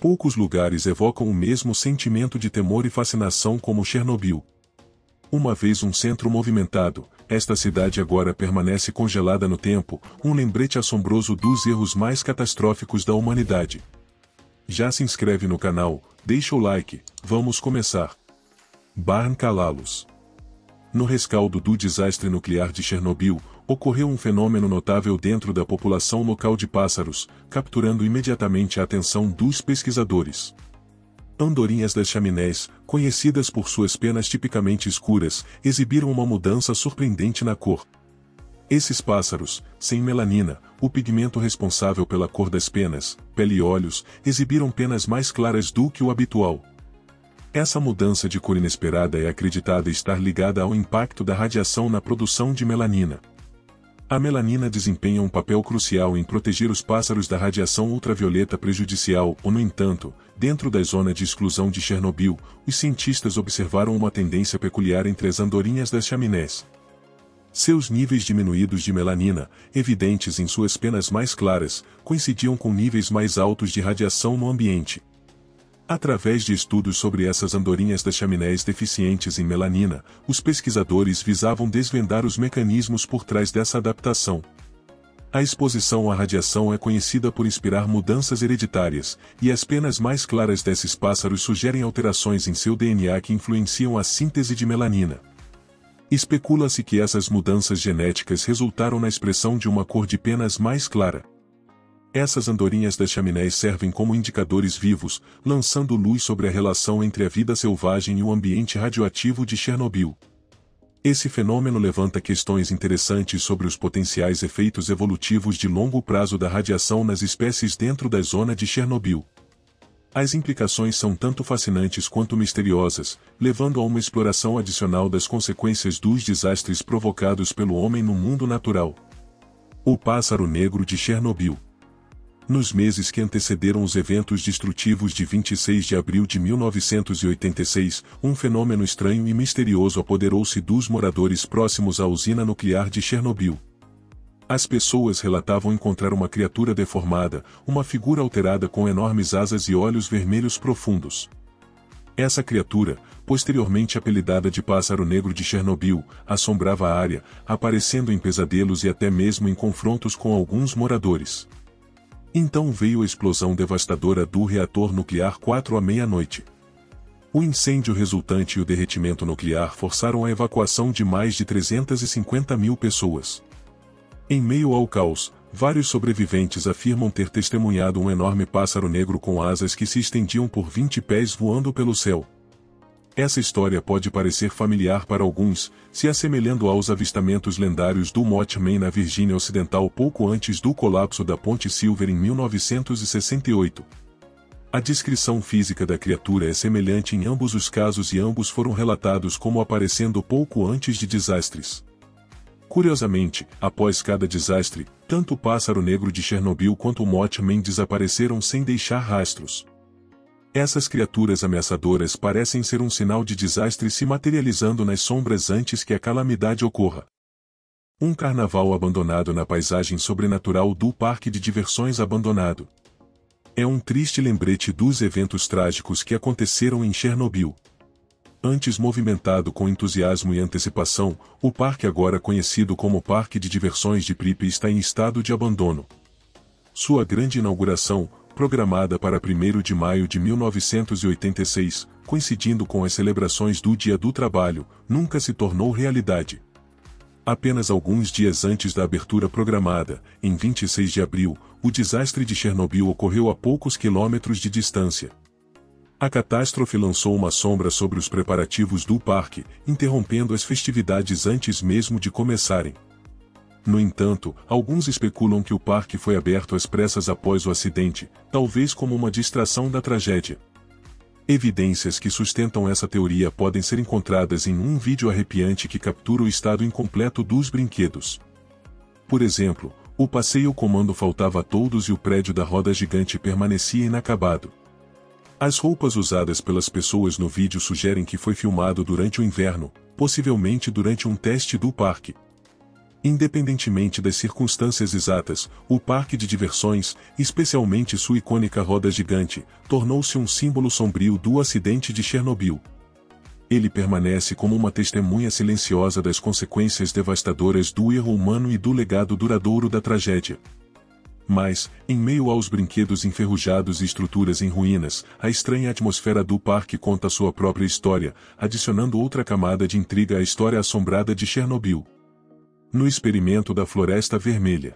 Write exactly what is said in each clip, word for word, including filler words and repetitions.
Poucos lugares evocam o mesmo sentimento de temor e fascinação como Chernobyl. Uma vez um centro movimentado, esta cidade agora permanece congelada no tempo, um lembrete assombroso dos erros mais catastróficos da humanidade. Já se inscreve no canal, deixa o like, vamos começar. Barn Calalos. No rescaldo do desastre nuclear de Chernobyl, ocorreu um fenômeno notável dentro da população local de pássaros, capturando imediatamente a atenção dos pesquisadores. Andorinhas das chaminés, conhecidas por suas penas tipicamente escuras, exibiram uma mudança surpreendente na cor. Esses pássaros, sem melanina, o pigmento responsável pela cor das penas, pele e olhos, exibiram penas mais claras do que o habitual. Essa mudança de cor inesperada é acreditada estar ligada ao impacto da radiação na produção de melanina. A melanina desempenha um papel crucial em proteger os pássaros da radiação ultravioleta prejudicial, ou no entanto, dentro da zona de exclusão de Chernobyl, os cientistas observaram uma tendência peculiar entre as andorinhas das chaminés. Seus níveis diminuídos de melanina, evidentes em suas penas mais claras, coincidiam com níveis mais altos de radiação no ambiente. Através de estudos sobre essas andorinhas das chaminés deficientes em melanina, os pesquisadores visavam desvendar os mecanismos por trás dessa adaptação. A exposição à radiação é conhecida por inspirar mudanças hereditárias, e as penas mais claras desses pássaros sugerem alterações em seu D N A que influenciam a síntese de melanina. Especula-se que essas mudanças genéticas resultaram na expressão de uma cor de penas mais clara. Essas andorinhas das chaminés servem como indicadores vivos, lançando luz sobre a relação entre a vida selvagem e o ambiente radioativo de Chernobyl. Esse fenômeno levanta questões interessantes sobre os potenciais efeitos evolutivos de longo prazo da radiação nas espécies dentro da zona de Chernobyl. As implicações são tanto fascinantes quanto misteriosas, levando a uma exploração adicional das consequências dos desastres provocados pelo homem no mundo natural. O pássaro negro de Chernobyl. Nos meses que antecederam os eventos destrutivos de vinte e seis de abril de mil novecentos e oitenta e seis, um fenômeno estranho e misterioso apoderou-se dos moradores próximos à usina nuclear de Chernobyl. As pessoas relatavam encontrar uma criatura deformada, uma figura alterada com enormes asas e olhos vermelhos profundos. Essa criatura, posteriormente apelidada de Pássaro Negro de Chernobyl, assombrava a área, aparecendo em pesadelos e até mesmo em confrontos com alguns moradores. Então veio a explosão devastadora do reator nuclear quatro à meia-noite. O incêndio resultante e o derretimento nuclear forçaram a evacuação de mais de trezentas e cinquenta mil pessoas. Em meio ao caos, vários sobreviventes afirmam ter testemunhado um enorme pássaro negro com asas que se estendiam por vinte pés voando pelo céu. Essa história pode parecer familiar para alguns, se assemelhando aos avistamentos lendários do Mothman na Virgínia Ocidental pouco antes do colapso da Ponte Silver em mil novecentos e sessenta e oito. A descrição física da criatura é semelhante em ambos os casos e ambos foram relatados como aparecendo pouco antes de desastres. Curiosamente, após cada desastre, tanto o pássaro negro de Chernobyl quanto o Mothman desapareceram sem deixar rastros. Essas criaturas ameaçadoras parecem ser um sinal de desastre se materializando nas sombras antes que a calamidade ocorra. Um carnaval abandonado na paisagem sobrenatural do parque de diversões abandonado. É um triste lembrete dos eventos trágicos que aconteceram em Chernobyl. Antes movimentado com entusiasmo e antecipação, o parque agora conhecido como Parque de Diversões de Pripyat está em estado de abandono. Sua grande inauguração, programada para primeiro de maio de mil novecentos e oitenta e seis, coincidindo com as celebrações do Dia do Trabalho, nunca se tornou realidade. Apenas alguns dias antes da abertura programada, em vinte e seis de abril, o desastre de Chernobyl ocorreu a poucos quilômetros de distância. A catástrofe lançou uma sombra sobre os preparativos do parque, interrompendo as festividades antes mesmo de começarem. No entanto, alguns especulam que o parque foi aberto às pressas após o acidente, talvez como uma distração da tragédia. Evidências que sustentam essa teoria podem ser encontradas em um vídeo arrepiante que captura o estado incompleto dos brinquedos. Por exemplo, o passeio comando faltava a todos e o prédio da roda gigante permanecia inacabado. As roupas usadas pelas pessoas no vídeo sugerem que foi filmado durante o inverno, possivelmente durante um teste do parque. Independentemente das circunstâncias exatas, o parque de diversões, especialmente sua icônica roda gigante, tornou-se um símbolo sombrio do acidente de Chernobyl. Ele permanece como uma testemunha silenciosa das consequências devastadoras do erro humano e do legado duradouro da tragédia. Mas, em meio aos brinquedos enferrujados e estruturas em ruínas, a estranha atmosfera do parque conta sua própria história, adicionando outra camada de intriga à história assombrada de Chernobyl. No experimento da Floresta Vermelha,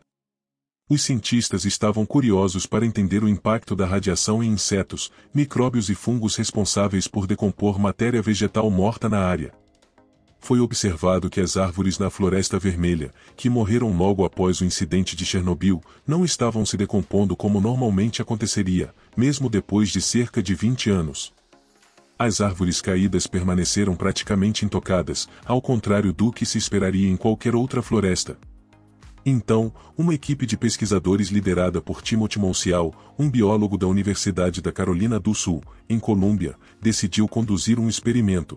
os cientistas estavam curiosos para entender o impacto da radiação em insetos, micróbios e fungos responsáveis por decompor matéria vegetal morta na área. Foi observado que as árvores na Floresta Vermelha, que morreram logo após o incidente de Chernobyl, não estavam se decompondo como normalmente aconteceria, mesmo depois de cerca de vinte anos. As árvores caídas permaneceram praticamente intocadas, ao contrário do que se esperaria em qualquer outra floresta. Então, uma equipe de pesquisadores liderada por Timothy Monsial, um biólogo da Universidade da Carolina do Sul, em Colômbia, decidiu conduzir um experimento.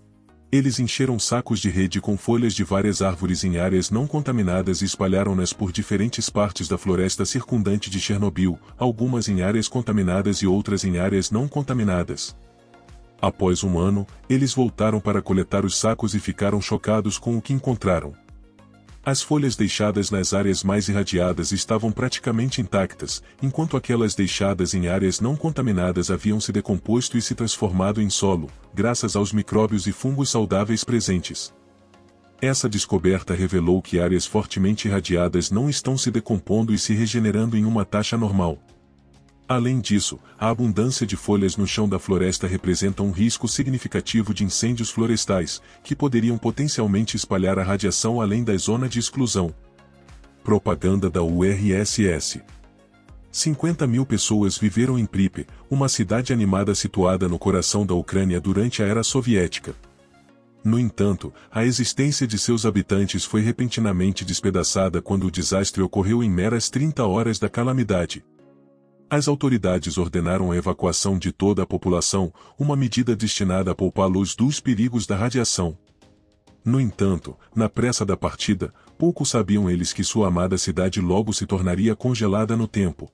Eles encheram sacos de rede com folhas de várias árvores em áreas não contaminadas e espalharam-nas por diferentes partes da floresta circundante de Chernobyl, algumas em áreas contaminadas e outras em áreas não contaminadas. Após um ano, eles voltaram para coletar os sacos e ficaram chocados com o que encontraram. As folhas deixadas nas áreas mais irradiadas estavam praticamente intactas, enquanto aquelas deixadas em áreas não contaminadas haviam se decomposto e se transformado em solo, graças aos micróbios e fungos saudáveis presentes. Essa descoberta revelou que áreas fortemente irradiadas não estão se decompondo e se regenerando em uma taxa normal. Além disso, a abundância de folhas no chão da floresta representa um risco significativo de incêndios florestais, que poderiam potencialmente espalhar a radiação além da zona de exclusão. Propaganda da U R S S. cinquenta mil pessoas viveram em Pripyat, uma cidade animada situada no coração da Ucrânia durante a era soviética. No entanto, a existência de seus habitantes foi repentinamente despedaçada quando o desastre ocorreu em meras trinta horas da calamidade. As autoridades ordenaram a evacuação de toda a população, uma medida destinada a poupá-los dos perigos da radiação. No entanto, na pressa da partida, pouco sabiam eles que sua amada cidade logo se tornaria congelada no tempo.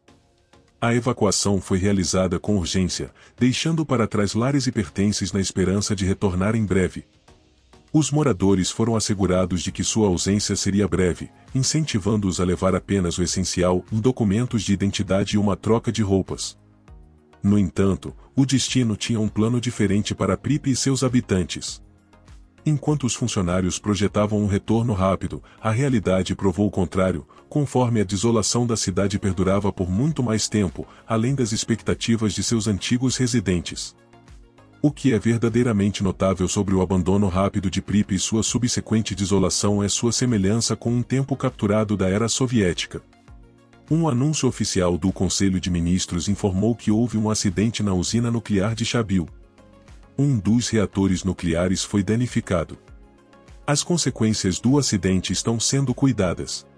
A evacuação foi realizada com urgência, deixando para trás lares e pertences na esperança de retornar em breve. Os moradores foram assegurados de que sua ausência seria breve, incentivando-os a levar apenas o essencial, documentos de identidade e uma troca de roupas. No entanto, o destino tinha um plano diferente para Pripyat e seus habitantes. Enquanto os funcionários projetavam um retorno rápido, a realidade provou o contrário, conforme a desolação da cidade perdurava por muito mais tempo, além das expectativas de seus antigos residentes. O que é verdadeiramente notável sobre o abandono rápido de Pripyat e sua subsequente desolação é sua semelhança com um tempo capturado da era soviética. Um anúncio oficial do Conselho de Ministros informou que houve um acidente na usina nuclear de Chernobyl. Um dos reatores nucleares foi danificado. As consequências do acidente estão sendo cuidadas.